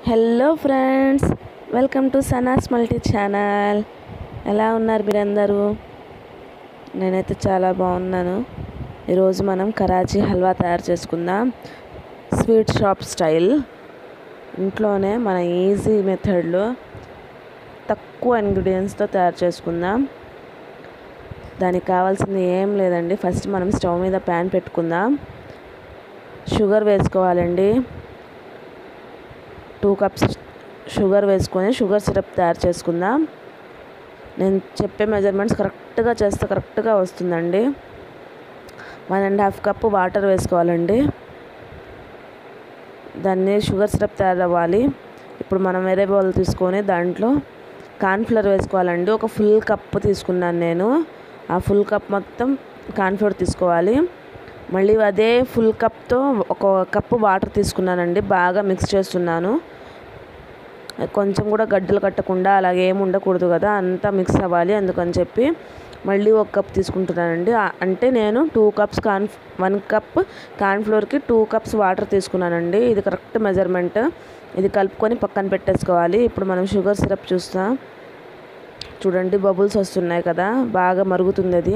Hello friends, welcome to Sana's multi channel. ఎలా ఉన్నారు మీరందరూ? నేనైతే చాలా బాగున్నాను. ఈరోజు మనం కరాచీ హల్వా తయారు చేసుకుందాం. స్వీట్ షాప్ స్టైల్, ఇంట్లోనే మన ఈజీ మెథడ్లో తక్కువ ఇంగ్రీడియంట్స్తో తయారు చేసుకుందాం. దానికి కావాల్సింది ఏం లేదండి. ఫస్ట్ మనం స్టవ్ మీద ప్యాన్ పెట్టుకుందాం. షుగర్ వేసుకోవాలండి. 2 కప్స్ షుగర్ వేసుకొని షుగర్ సిరప్ తయారు చేసుకుందాం. నేను చెప్పే మెజర్మెంట్స్ కరెక్ట్గా చేస్తే కరెక్ట్గా వస్తుందండి. 1.5 కప్పు వాటర్ వేసుకోవాలండి. దాన్ని షుగర్ సిరప్ తయారు అవ్వాలి. ఇప్పుడు మనం వేరే బౌల్ తీసుకొని దాంట్లో కార్న్ఫ్లవర్ వేసుకోవాలండి. ఒక ఫుల్ కప్ తీసుకున్నాను నేను. ఆ ఫుల్ కప్ మొత్తం కార్న్ఫ్లవర్ తీసుకోవాలి. మళ్ళీ అదే ఫుల్ కప్తో ఒక కప్పు వాటర్ తీసుకున్నానండి. బాగా మిక్స్ చేస్తున్నాను. కొంచెం కూడా గడ్డలు కట్టకుండా అలాగే ఏమి ఉండకూడదు కదా, అంతా మిక్స్ అవ్వాలి. అందుకని చెప్పి మళ్ళీ 1 కప్ తీసుకుంటున్నానండి. అంటే నేను 2 కప్స్ 1 కప్ కార్న్ఫ్లోర్కి 2 కప్స్ వాటర్ తీసుకున్నానండి. ఇది కరెక్ట్ మెజర్మెంట్. ఇది కలుపుకొని పక్కన పెట్టేసుకోవాలి. ఇప్పుడు మనం షుగర్ సిరప్ చూస్తాం. చూడండి, బబుల్స్ వస్తున్నాయి కదా, బాగా మరుగుతుంది.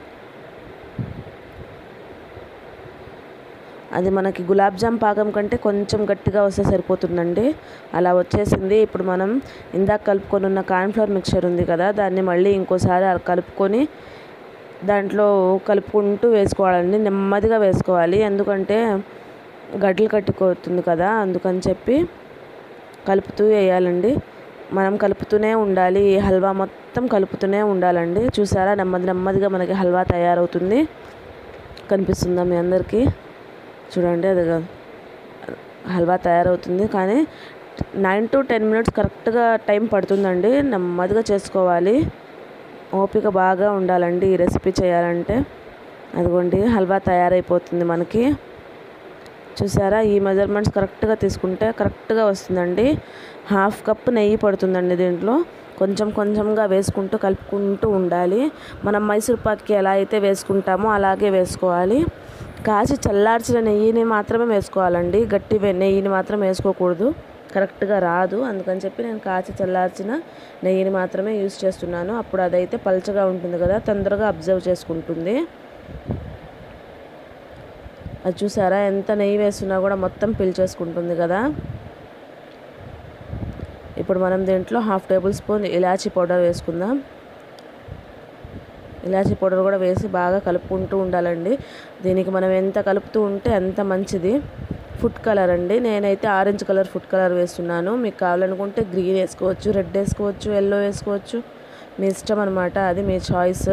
అది మనకి గులాబ్ జామ్ పాకం కంటే కొంచెం గట్టిగా వస్తే సరిపోతుందండి. అలా వచ్చేసింది. ఇప్పుడు మనం ఇందాక కలుపుకొని ఉన్న కార్న్ఫ్లవర్ మిక్చర్ ఉంది కదా, దాన్ని మళ్ళీ ఇంకోసారి కలుపుకొని దాంట్లో కలుపుకుంటూ వేసుకోవాలండి. నెమ్మదిగా వేసుకోవాలి, ఎందుకంటే గడ్డలు కట్టుకోతుంది కదా, అందుకని చెప్పి కలుపుతూ వేయాలండి. మనం కలుపుతూనే ఉండాలి. ఈ హల్వా మొత్తం కలుపుతూనే ఉండాలండి. చూసారా, నెమ్మదిగా మనకి హల్వా తయారవుతుంది. కనిపిస్తుందా మీ అందరికీ? చూడండి, అది హల్వా తయారవుతుంది. కానీ 9 to 10 మినిట్స్ కరెక్ట్గా టైం పడుతుందండి. నెమ్మదిగా చేసుకోవాలి. ఓపిక బాగా ఉండాలండి ఈ రెసిపీ చేయాలంటే. అదిగోండి, హల్వా తయారైపోతుంది మనకి. చూసారా, ఈ మెజర్మెంట్స్ కరెక్ట్గా తీసుకుంటే కరెక్ట్గా వస్తుందండి. 1/2 కప్ నెయ్యి పడుతుందండి దీంట్లో. కొంచెంగా వేసుకుంటూ కలుపుకుంటూ ఉండాలి. మనం మైసూర్ పాక్కి ఎలా అయితే వేసుకుంటామో అలాగే వేసుకోవాలి. కాచి చల్లార్చిన నెయ్యిని మాత్రమే వేసుకోవాలండి. గట్టి నెయ్యిని మాత్రం వేసుకోకూడదు, కరెక్ట్గా రాదు. అందుకని చెప్పి నేను కాచి చల్లార్చిన నెయ్యిని మాత్రమే యూజ్ చేస్తున్నాను. అప్పుడు అదైతే పల్చగా ఉంటుంది కదా, తొందరగా అబ్జర్వ్ చేసుకుంటుంది. అది చూసారా, ఎంత నెయ్యి వేస్తున్నా కూడా మొత్తం పీల్చేసుకుంటుంది కదా. ఇప్పుడు మనం దీంట్లో 1/2 టేబుల్ స్పూన్ ఇలాచీ పౌడర్ వేసుకుందాం. ఇలాచీ పౌడర్ కూడా వేసి బాగా కలుపుకుంటూ ఉండాలండి. దీనికి మనం ఎంత కలుపుతూ ఉంటే అంత మంచిది. ఫుడ్ కలర్ అండి, నేనైతే ఆరెంజ్ కలర్ ఫుడ్ కలర్ వేస్తున్నాను. మీకు కావాలనుకుంటే గ్రీన్ వేసుకోవచ్చు, రెడ్ వేసుకోవచ్చు, ఎల్లో వేసుకోవచ్చు. మీ ఇష్టం అనమాట, అది మీ చాయిస్.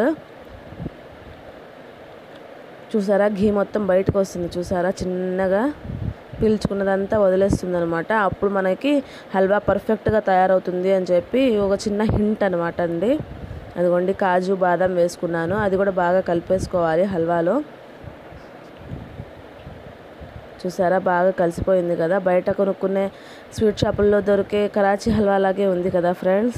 చూసారా, ఘీ మొత్తం బయటకు వస్తుంది. చూసారా, చిన్నగా పీల్చుకున్నదంతా వదిలేస్తుంది అనమాట. అప్పుడు మనకి హల్వా పర్ఫెక్ట్గా తయారవుతుంది అని చెప్పి ఒక చిన్న హింట్ అనమాట అండి. అదిగోండి, కాజు బాదం వేసుకున్నాను. అది కూడా బాగా కలిపేసుకోవాలి హల్వాలో. చూసారా, బాగా కలిసిపోయింది కదా. బయట కొనుక్కునే స్వీట్ షాపుల్లో దొరికే కరాచీ హల్వా లాగే ఉంది కదా ఫ్రెండ్స్.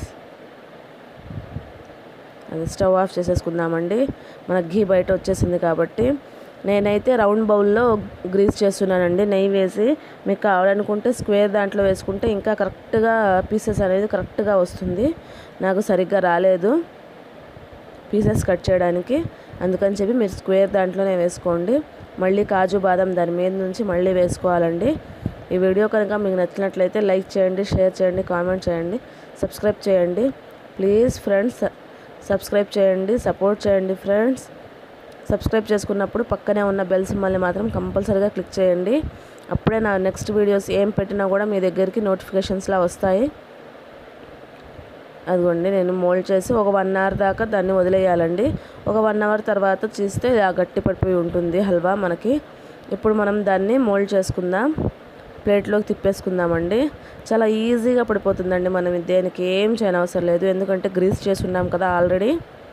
అది స్టవ్ ఆఫ్ చేసేసుకుందామండి. మనకు ఘీ బయట వచ్చేసింది కాబట్టి. నేనైతే రౌండ్ బౌల్లో గ్రీస్ చేస్తున్నానండి నెయ్యి వేసి. మీకు కావాలనుకుంటే స్క్వేర్ దాంట్లో వేసుకుంటే ఇంకా కరెక్ట్గా పీసెస్ అనేది కరెక్ట్గా వస్తుంది. నాకు సరిగ్గా రాలేదు పీసెస్ కట్ చేయడానికి, అందుకని చెప్పి మీరు స్క్వేర్ దాంట్లోనే వేసుకోండి. మళ్ళీ కాజు బాదం దాని మీద నుంచి మళ్ళీ వేసుకోవాలండి. ఈ వీడియో కనుక మీకు నచ్చినట్లయితే లైక్ చేయండి, షేర్ చేయండి, కామెంట్ చేయండి, సబ్స్క్రైబ్ చేయండి. ప్లీజ్ ఫ్రెండ్స్, సబ్స్క్రైబ్ చేయండి, సపోర్ట్ చేయండి ఫ్రెండ్స్. సబ్స్క్రైబ్ చేసుకున్నప్పుడు పక్కనే ఉన్న బెల్ సింబల్ని మాత్రం కంపల్సరీగా క్లిక్ చేయండి. అప్పుడే నా నెక్స్ట్ వీడియోస్ ఏం పెట్టినా కూడా మీ దగ్గరికి నోటిఫికేషన్స్లా వస్తాయి. అదిగోండి, నేను మోల్డ్ చేసి ఒక 1 అవర్ దాకా దాన్ని వదిలేయాలండి. ఒక 1 అవర్ తర్వాత చూస్తే ఇలా గట్టి పడిపోయి ఉంటుంది హల్వా మనకి. ఇప్పుడు మనం దాన్ని మోల్డ్ చేసుకుందాం. ప్లేట్లోకి తిప్పేసుకుందామండి. చాలా ఈజీగా పడిపోతుందండి. మనం దేనికి ఏం చేయనవసరం లేదు, ఎందుకంటే గ్రీస్ చేసి ఉన్నాం కదా ఆల్రెడీ.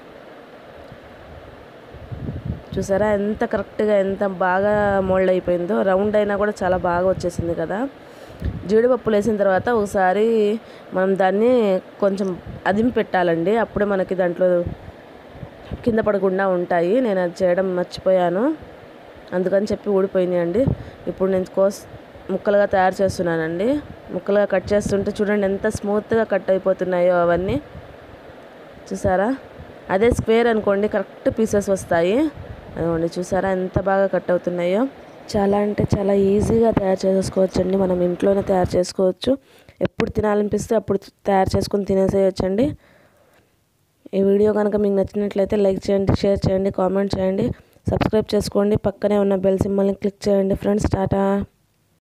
చూసారా, ఎంత కరెక్ట్గా ఎంత బాగా మోల్డ్ అయిపోయిందో. రౌండ్ అయినా కూడా చాలా బాగా వచ్చేసింది కదా. జీడిపప్పులు వేసిన తర్వాత ఒకసారి మనం దాన్ని కొంచెం అదిమి పెట్టాలండి. అప్పుడే మనకి దాంట్లో కింద పడకుండా ఉంటాయి. నేను అది చేయడం మర్చిపోయాను, అందుకని చెప్పి ఊడిపోయినాయి అండి. ఇప్పుడు నేను ముక్కలుగా తయారు చేస్తున్నానండి. ముక్కలుగా కట్ చేస్తుంటే చూడండి ఎంత స్మూత్గా కట్ అయిపోతున్నాయో అవన్నీ. చూసారా? అదే స్క్వేర్ అనుకోండి కరెక్ట్ పీసెస్ వస్తాయి. అదిగోండి చూసారా ఎంత బాగా కట్ అవుతున్నాయో. చాలా అంటే చాలా ఈజీగా తయారు చేసుకోవచ్చండి. మనం ఇంట్లోనే తయారు చేసుకోవచ్చు. ఎప్పుడు తినాలనిపిస్తే అప్పుడు తయారు చేసుకొని తినేసేయచ్చండి. ఈ వీడియో కనుక మీకు నచ్చినట్లయితే లైక్ చేయండి, షేర్ చేయండి, కామెంట్ చేయండి, సబ్స్క్రైబ్ చేసుకోండి. పక్కనే ఉన్న బెల్ సింబల్ని క్లిక్ చేయండి ఫ్రెండ్స్. టాటా.